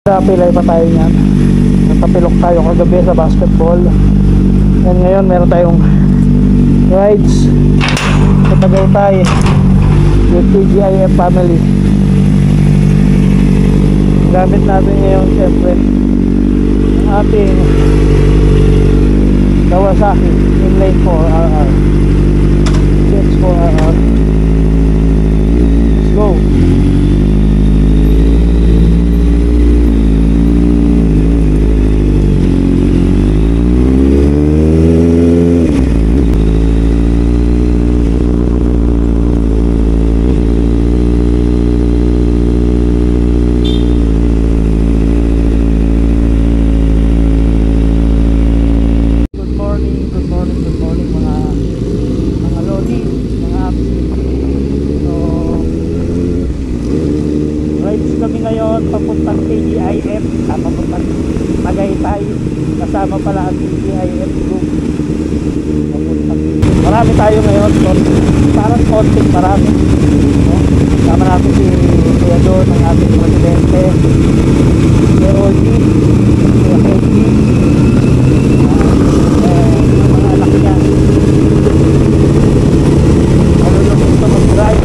Pilay pa tayo niyan. Napapilok tayo kagabi sa basketball. And ngayon meron tayong rides sa Tagaytay with TGIF family. Gamit natin ngayon siyempre ang ating Kawasaki Inline 4RR CX4RR. Let's go. Kami ngayon papuntang TGIF, papuntang Tagaytay, kasama pala ang TGIF group. Marami tayo ngayon, parang konting marami, no? Kasama natin si Kuya Don, ang ating presidente, si Oldie, si Oldie, mga anak niya. Ano lang gusto mag-drive.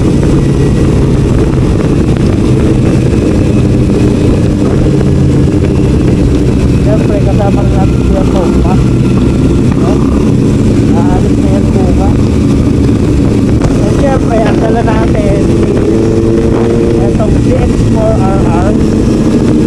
Siyempre kasama rin natin si Yakoma, no? Aalis na Yakoma. And siyempre ang dala natin si itong CX4RR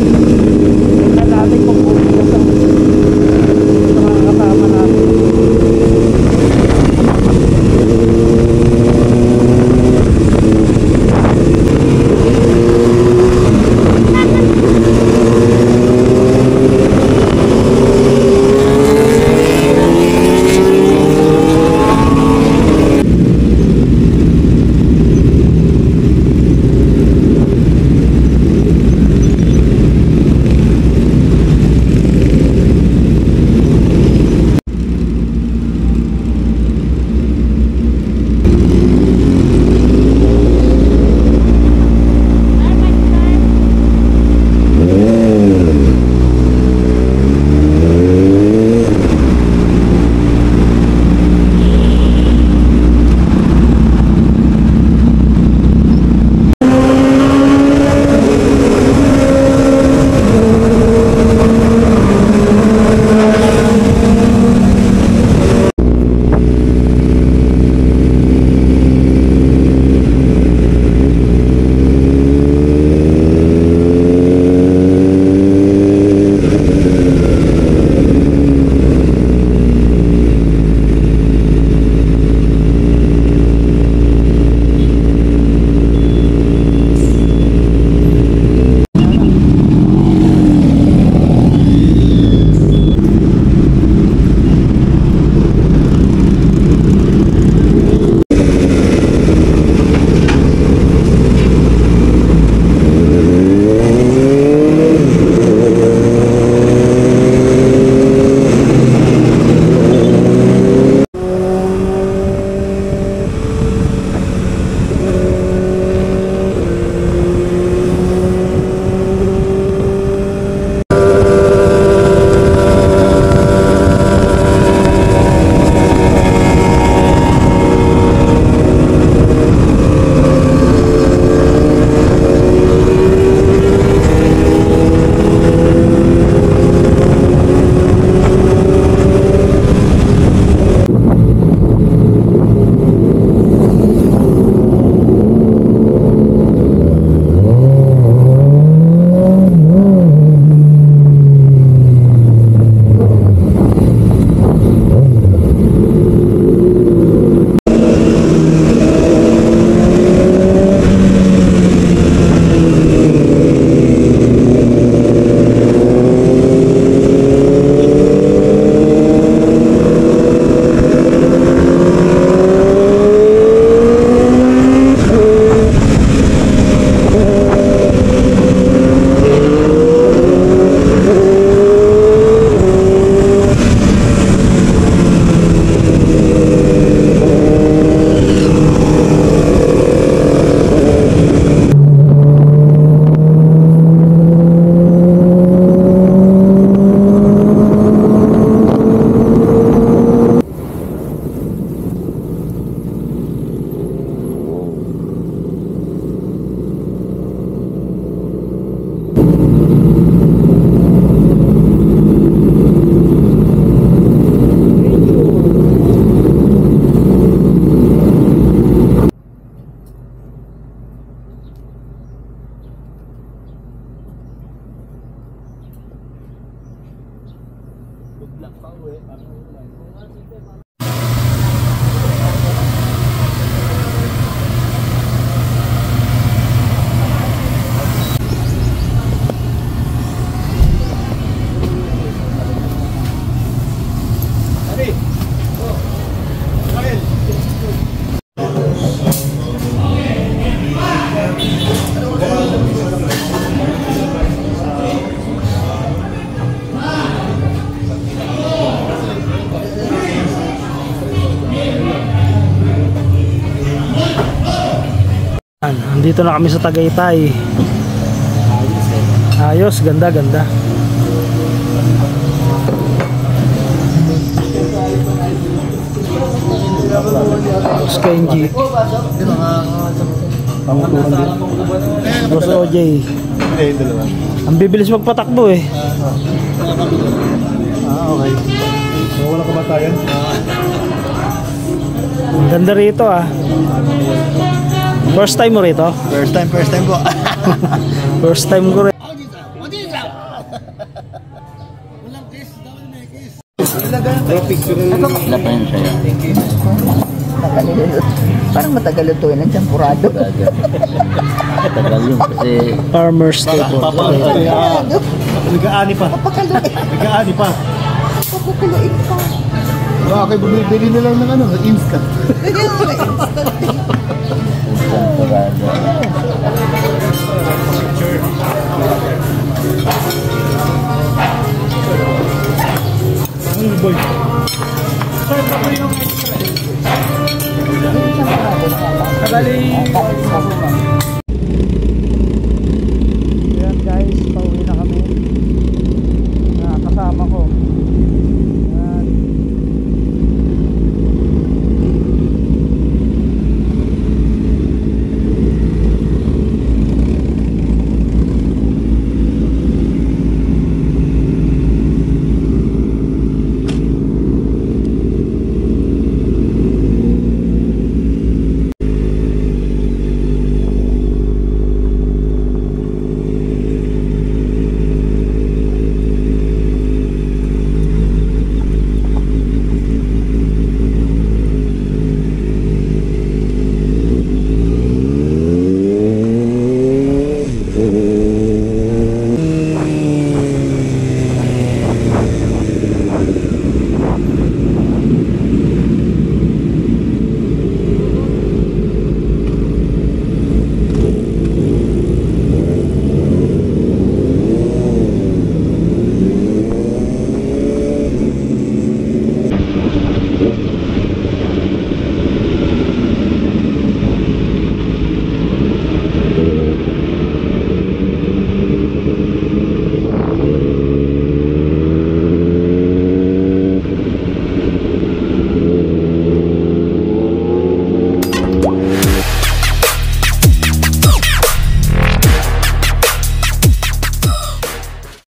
Andito na kami sa Tagaytay. Ayos, ganda, ganda. Boss Kenji, Boss OJ. Ang bibilis magpatakbo eh. Okay. Wala kamatayan. Ang ganda rito ah. First time mo rito? First time po. First time ko rin. Wala pa yun siya. Parang matagal ito yun, ang champurado. Tagal yun kasi Farmer's Table. nag-aani pa. Nag-aani pa. Papakuloyin pa. Baka kayo bumibili na lang ng ano, instant. Boy. Tagali.